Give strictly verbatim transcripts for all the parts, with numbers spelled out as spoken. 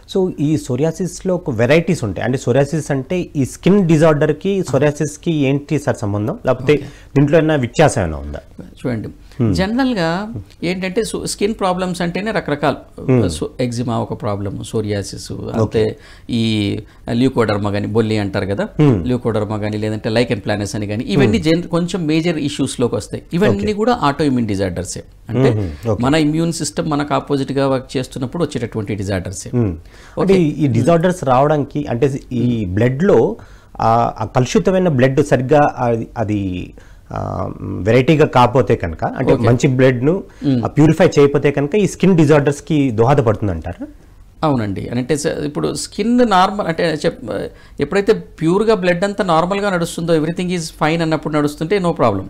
So ఈ సోరియాసిస్లో ఒక varieties ఉంటాయి, అంటే సోరియాసిస్ అంటే ఈ స్కిన్ డిజార్డర్కి సోరియాసిస్కి ఏంటి సార్ సంబంధం, లేకపోతే దీంట్లో ఏమైనా వ్యత్యాసం ఏమైనా ఉందా? చూడండి, జనరల్గా ఏంటంటే స్కిన్ ప్రాబ్లమ్స్ అంటేనే రకరకాలు, ఎగ్జిమా ఒక ప్రాబ్లమ్, సోరియాసిస్ అంటే ఈ ల్యూకోడర్మా కానీ బొల్లి అంటారు కదా, ల్యూకోడర్మా కానీ లేదంటే లైకెన్ ప్లానస్ అని కానీ ఇవన్నీ కొంచెం మేజర్ ఇష్యూస్లోకి వస్తాయి. ఇవన్నీ కూడా ఆటో ఇమ్యూన్ డిజార్డర్సే, అంటే మన ఇమ్యూన్ సిస్టమ్ మనకు ఆపోజిట్గా వర్క్ చేస్తున్నప్పుడు వచ్చేటటువంటి డిజార్డర్సే. అంటే ఈ డిజార్డర్స్ రావడానికి అంటే ఈ బ్లడ్లో కలుషితమైన బ్లడ్ సరిగ్గా అది వెరైటీగా కాకపోతే కనుక, అంటే మంచి బ్లడ్ను ప్యూరిఫై చేయకపోతే కనుక ఈ స్కిన్ డిజార్డర్స్కి దోహదపడుతుంది అంటారా? అవునండి, అంటే ఇప్పుడు స్కిన్ నార్మల్ అంటే ఎప్పుడైతే ప్యూర్గా బ్లడ్ అంతా నార్మల్గా నడుస్తుందో, ఎవ్రీథింగ్ ఈజ్ ఫైన్ అన్నప్పుడు నడుస్తుంటే నో ప్రాబ్లం.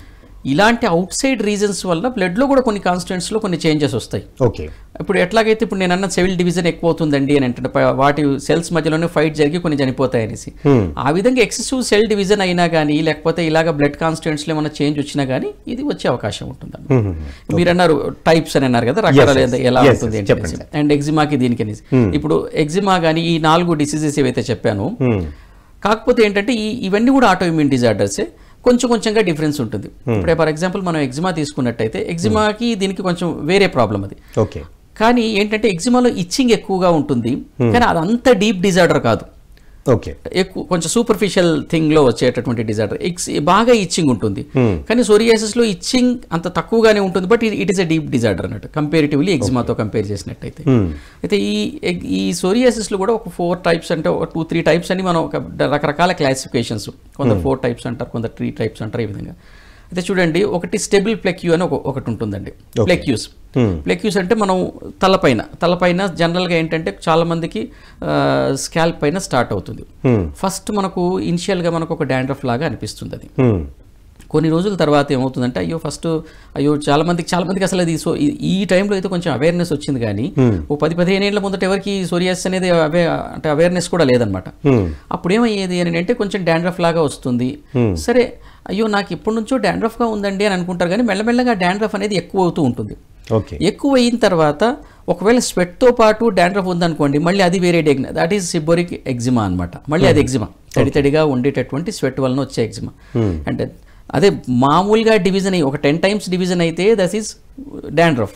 ఇలాంటి అవుట్ సైడ్ రీజన్స్ వల్ల బ్లడ్లో కూడా కొన్ని కాన్స్టిట్యూయెంట్స్లో కొన్ని చేంజెస్ వస్తాయి. ఓకే, ఇప్పుడు ఎట్లాగైతే ఇప్పుడు నేను అన్న సెల్ డివిజన్ ఎక్కువ అవుతుందండి అని అంటే వాటి సెల్స్ మధ్యలోనే ఫైట్ జరిగి కొన్ని చనిపోతాయి అనేసి, ఆ విధంగా ఎక్సెసివ్ సెల్ డివిజన్ అయినా కానీ లేకపోతే ఇలాగ బ్లడ్ కాన్స్టిట్యూయెంట్స్లో ఏమైనా చేంజ్ వచ్చినా కానీ ఇది వచ్చే అవకాశం ఉంటుంది. మీరు అన్నారు టైప్స్ అని అన్నారు కదా, రకరకాల ఎలా ఉంటుంది అండ్ ఎగ్జిమాకి దీనికి అనేసి. ఇప్పుడు ఎగ్జిమా కానీ ఈ నాలుగు డిసీజెస్ ఏవైతే చెప్పాను, కాకపోతే ఏంటంటే ఈ ఇవన్నీ కూడా ఆటో ఇమ్యూన్ డిజార్డర్సే, కొంచెం కొంచెంగా డిఫరెన్స్ ఉంటుంది. ఇప్పుడు ఫర్ ఎగ్జాంపుల్ మనం ఎగ్జిమా తీసుకున్నట్టయితే ఎగ్జిమాకి దీనికి కొంచెం వేరే ప్రాబ్లం అది. ఓకే, కానీ ఏంటంటే ఎగ్జిమాలో ఇచ్చింగ్ ఎక్కువగా ఉంటుంది, కానీ అదంత డీప్ డిజార్డర్ కాదు. ఓకే, ఎక్కువ కొంచెం సూపర్ఫిషియల్ థింగ్ లో వచ్చేటటువంటి డిజార్డర్. బాగా ఇచ్చింగ్ ఉంటుంది, కానీ సోరియాసిస్ లో ఇచ్చింగ్ అంత తక్కువగానే ఉంటుంది, but it is a deep disorder అన్నట్టు కంపేరిటివ్లీ ఎగ్జిమాతో కంపేర్ చేసినట్టయితే. అయితే ఈ ఈ సోరియాసిస్ లో కూడా ఒక ఫోర్ టైప్స్ అంటే ఒక టూ త్రీ టైప్స్ అని మనం ఒక రకరకాల క్లాసిఫికేషన్స్, కొందరు ఫోర్ టైప్స్ అంటారు, కొందరు త్రీ టైప్స్ అంటారు, ఈ విధంగా. అయితే చూడండి, ఒకటి స్టెబుల్ ప్లెక్యూ అని ఒకటి ఉంటుందండి. ప్లెక్యూస్ ప్లెక్యూస్ అంటే మనం తలపైన తలపైన జనరల్గా ఏంటంటే చాలా మందికి స్కాల్ప్ పైన స్టార్ట్ అవుతుంది. ఫస్ట్ మనకు ఇనిషియల్గా మనకు ఒక డాండ్రఫ్ లాగా అనిపిస్తుంది. అది కొన్ని రోజుల తర్వాత ఏమవుతుందంటే అయ్యో ఫస్ట్ అయ్యో చాలా మందికి చాలా మందికి అసలు అది సో ఈ టైంలో అయితే కొంచెం అవేర్నెస్ వచ్చింది, కానీ ఓ పది పదిహేను ఏళ్ళ ముందట ఎవరికి సోరియాసిస్ అనేది అవే అంటే అవేర్నెస్ కూడా లేదనమాట. అప్పుడు ఏమయ్యేది అని అంటే కొంచెం డాండ్రఫ్ లాగా వస్తుంది. సరే అయ్యో నాకు ఇప్పటి నుంచో డాండ్రఫ్గా ఉందండి అని అనుకుంటారు, కానీ మెల్లమెల్లగా డాండ్రఫ్ అనేది ఎక్కువ అవుతూ ఉంటుంది. ఎక్కువ అయిన తర్వాత ఒకవేళ స్వెట్తో పాటు డాండ్రఫ్ ఉందనుకోండి, మళ్ళీ అది వేరే డెగ్న దట్ ఈస్ సిబోరిక్ ఎగ్జిమా అనమాట. మళ్ళీ అది ఎగ్జిమా, తడి తడిగా ఉండేటటువంటి స్వెట్ వలన వచ్చే ఎగ్జిమా. అంటే అదే మామూలుగా డివిజన్ అయ్యి ఒక టెన్ టైమ్స్ డివిజన్ అయితే that is dandruff.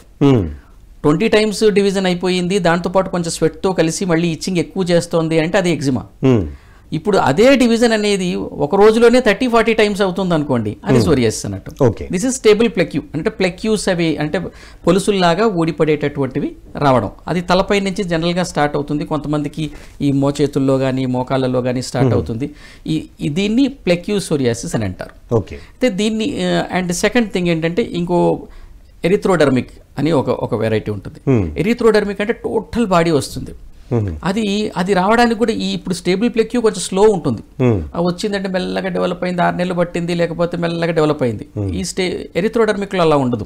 Twenty times division అయిపోయింది, దాంతోపాటు కొంచెం స్వెట్తో కలిసి మళ్ళీ ఇచ్చింగ్ ఎక్కువ చేస్తోంది అంటే అది ఎగ్జిమా. ఇప్పుడు అదే డివిజన్ అనేది ఒక రోజులోనే థర్టీ ఫార్టీ టైమ్స్ అవుతుంది అనుకోండి, అది సోరియాసిస్ అన్నట్టు. దిస్ ఇస్ స్టేబుల్ ప్లెక్యూ, అంటే ప్లెక్యూస్ అవి అంటే పొలుసుల్లాగా ఊడిపడేటటువంటివి రావడం. అది తలపై నుంచి జనరల్గా స్టార్ట్ అవుతుంది, కొంతమందికి ఈ మోచేతుల్లో కానీ మోకాళ్ళలో కానీ స్టార్ట్ అవుతుంది. ఈ దీన్ని ప్లెక్యూ సోరియాసిస్ అని అంటారు. అయితే దీన్ని అండ్ సెకండ్ థింగ్ ఏంటంటే ఇంకో ఎరిథ్రోడర్మిక్ అని ఒక ఒక వెరైటీ ఉంటుంది. ఎరిథ్రోడర్మిక్ అంటే టోటల్ బాడీ వస్తుంది. అది అది రావడానికి కూడా ఈ ఇప్పుడు స్టేబుల్ ప్లెక్యూ కొంచెం స్లో ఉంటుంది. అది వచ్చిందంటే మెల్లగా డెవలప్ అయింది, ఆరు నెలలు పట్టింది, లేకపోతే మెల్లగా డెవలప్ అయింది. ఈ స్టే ఎరిథ్రోడర్మిక్లో అలా ఉండదు,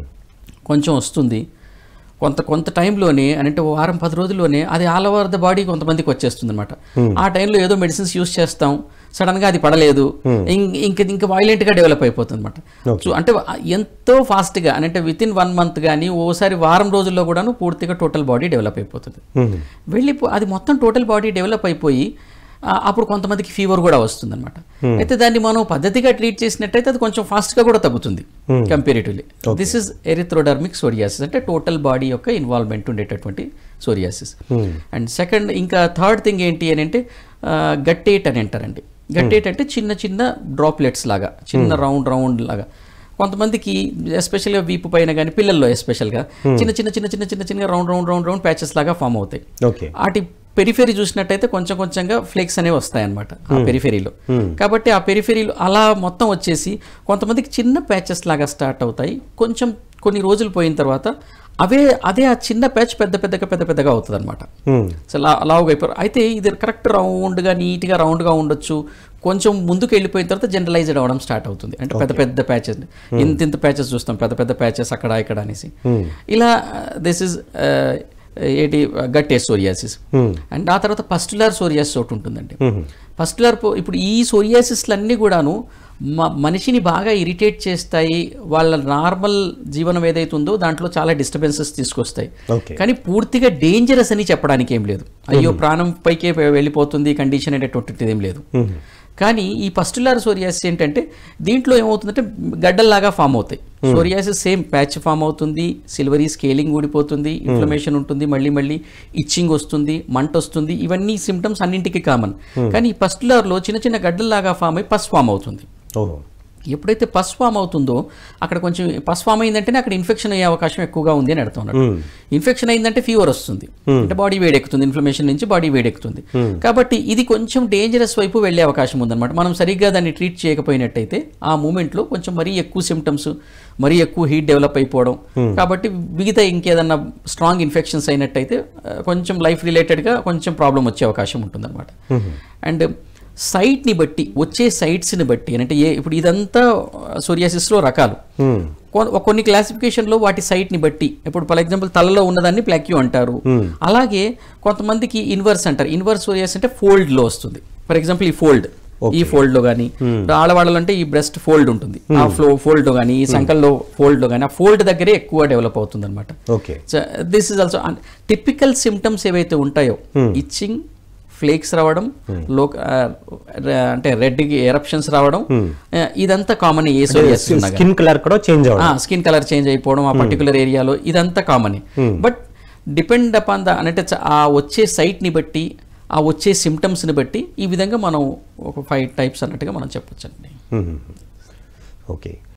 కొంచెం వస్తుంది కొంత కొంత టైంలోనే, అంటే వారం పది రోజుల్లోనే అది ఆల్ ఓవర్ ద బాడీ కొంతమందికి వచ్చేస్తుంది అనమాట. ఆ టైంలో ఏదో మెడిసిన్స్ యూస్ చేస్తాం, సడన్గా అది పడలేదు, ఇంక ఇంకా వైలెంట్గా డెవలప్ అయిపోతుంది అనమాట. సో అంటే ఎంతో ఫాస్ట్గా అంటే విత్ ఇన్ వన్ మంత్ కానీ ఓసారి వారం రోజుల్లో కూడాను పూర్తిగా టోటల్ బాడీ డెవలప్ అయిపోతుంది. వెళ్ళిపో అది మొత్తం టోటల్ బాడీ డెవలప్ అయిపోయి అప్పుడు కొంతమందికి ఫీవర్ కూడా వస్తుంది అనమాట. అయితే దాన్ని మనం పద్ధతిగా ట్రీట్ చేసినట్టయితే అది కొంచెం ఫాస్ట్గా కూడా తగ్గుతుంది comparatively. This is erythrodermic psoriasis, అంటే టోటల్ బాడీ యొక్క ఇన్వాల్వ్మెంట్ ఉండేటటువంటి సోరియాసిస్. అండ్ సెకండ్ ఇంకా థర్డ్ థింగ్ ఏంటి అని అంటే గట్టేట్ అని అంటారండి. గట్టేట్ అంటే చిన్న చిన్న డ్రాప్లెట్స్ లాగా, చిన్న రౌండ్ రౌండ్ లాగా కొంతమందికి ఎస్పెషల్గా వీపు పైన కానీ పిల్లల్లో ఎస్పెషల్గా చిన్న చిన్న చిన్న చిన్న చిన్న చిన్న round round round round patches లాగా ఫామ్ అవుతాయి. వాటి పెరిఫెరీ చూసినట్టయితే కొంచెం కొంచెంగా ఫ్లేక్స్ అనేవి వస్తాయన్నమాట ఆ పెరిఫెరీలో. కాబట్టి ఆ పెరిఫెరీలో అలా మొత్తం వచ్చేసి కొంతమందికి చిన్న ప్యాచెస్ లాగా స్టార్ట్ అవుతాయి. కొంచెం కొన్ని రోజులు పోయిన తర్వాత అవే అదే ఆ చిన్న ప్యాచ్ పెద్ద పెద్దగా పెద్ద పెద్దగా అవుతుంది అనమాట. సో లా లావుగా అయిపోయారు. అయితే ఇది కరెక్ట్ రౌండ్గా నీట్గా రౌండ్గా ఉండొచ్చు, కొంచెం ముందుకు వెళ్ళిపోయిన తర్వాత జనరలైజ్డ్ అవ్వడం స్టార్ట్ అవుతుంది. అంటే పెద్ద పెద్ద ప్యాచెస్, ఇంత ఇంత ప్యాచెస్ చూస్తాం, పెద్ద పెద్ద ప్యాచెస్ అక్కడ ఇక్కడ అనేసి. ఇలా దిస్ ఇస్ ఏంటి గట్టే సోరియాసిస్. అండ్ ఆ తర్వాత పస్టులార్ సోరియాసిస్ ఒకటి ఉంటుందండి. పస్టులార్ ఇప్పుడు ఈ సోరియాసిస్లన్నీ కూడాను మ మనిషిని బాగా ఇరిటేట్ చేస్తాయి, వాళ్ళ నార్మల్ జీవనం ఏదైతే ఉందో దాంట్లో చాలా డిస్టర్బెన్సెస్ తీసుకొస్తాయి. కానీ పూర్తిగా డేంజరస్ అని చెప్పడానికి ఏం లేదు, అయ్యో ప్రాణం పైకే వెళ్ళిపోతుంది కండిషన్ అనేటటువంటిది ఏం లేదు. కానీ ఈ పస్టులార్ సోరియాసిస్ ఏంటంటే దీంట్లో ఏమవుతుందంటే గడ్డల్లాగా ఫామ్ అవుతాయి. సోరియాసిస్ సేమ్ ప్యాచ్ ఫామ్ అవుతుంది, సిల్వరీ స్కేలింగ్ ఊడిపోతుంది, ఇన్ఫ్లమేషన్ ఉంటుంది, మళ్ళీ మళ్ళీ ఇచ్చింగ్ వస్తుంది, మంట వస్తుంది, ఇవన్నీ సిమ్టమ్స్ అన్నింటికి కామన్. కానీ ఈ పస్టులార్లో చిన్న చిన్న గడ్డల్లాగా ఫామ్ అయ్యి పస్ ఫామ్ అవుతుంది. ఎప్పుడైతే పస్ ఫామ్ అవుతుందో అక్కడ కొంచెం పస్ ఫామ్ అయిందంటేనే అక్కడ ఇన్ఫెక్షన్ అయ్యే అవకాశం ఎక్కువగా ఉంది అని అర్థం అన్నట్టు. ఇన్ఫెక్షన్ అయిందంటే ఫీవర్ వస్తుంది, అంటే బాడీ వేడెక్కుతుంది, ఇన్ఫ్లమేషన్ నుంచి బాడీ వేడెక్కుతుంది. కాబట్టి ఇది కొంచెం డేంజరస్ వైపు వెళ్ళే అవకాశం ఉందన్నమాట. మనం సరిగ్గా దాన్ని ట్రీట్ చేయకపోయినట్టయితే ఆ మూమెంట్లో కొంచెం మరీ ఎక్కువ సిమ్టమ్స్, మరీ ఎక్కువ హీట్ డెవలప్ అయిపోవడం, కాబట్టి మిగతా ఇంకేదన్నా స్ట్రాంగ్ ఇన్ఫెక్షన్స్ అయినట్టయితే కొంచెం లైఫ్ రిలేటెడ్గా కొంచెం ప్రాబ్లం వచ్చే అవకాశం ఉంటుందన్నమాట. అండ్ సైట్ని బట్టి వచ్చే సైట్స్ని బట్టి అంటే ఏ ఇప్పుడు ఇదంతా సోరియాసిస్లో రకాలు, కొన్ని క్లాసిఫికేషన్లో వాటి సైట్ని బట్టి, ఇప్పుడు ఫర్ ఎగ్జాంపుల్ తలలో ఉన్నదాన్ని ప్లాక్యూ అంటారు. అలాగే కొంతమందికి ఇన్వర్స్ అంటారు. ఇన్వర్స్ సోరియాసిస్ అంటే ఫోల్డ్లో వస్తుంది. ఫర్ ఎగ్జాంపుల్ ఈ ఫోల్డ్, ఈ ఫోల్డ్ లో కానీ ఆడవాళ్ళలో అంటే ఈ బ్రెస్ట్ ఫోల్డ్ ఉంటుంది, ఆ ఫ్లో ఫోల్డ్ లో కానీ ఈ సంకల్లో ఫోల్డ్ లో కానీ ఆ ఫోల్డ్ దగ్గరే ఎక్కువ డెవలప్ అవుతుంది అనమాట. This is also typical symptoms ఏవైతే ఉంటాయో, ఇచ్చింగ్, ఫ్లేక్స్ రావడం, లో అంటే రెడ్ ఎరప్షన్స్ రావడం, ఇదంతా కామన్. ఏ సోరియాసిస్ స్కిన్ కలర్ కూడా చేంజ్ అవ్వడం, స్కిన్ కలర్ చేంజ్ అయిపోవడం ఆ పర్టికులర్ ఏరియాలో, ఇదంతా common. But depend upon the అంటే ఆ వచ్చే సైట్ని బట్టి, ఆ వచ్చే సిమ్టమ్స్ని బట్టి ఈ విధంగా మనం ఒక ఫైవ్ టైప్స్ అన్నట్టుగా మనం చెప్పొచ్చండి. ఓకే.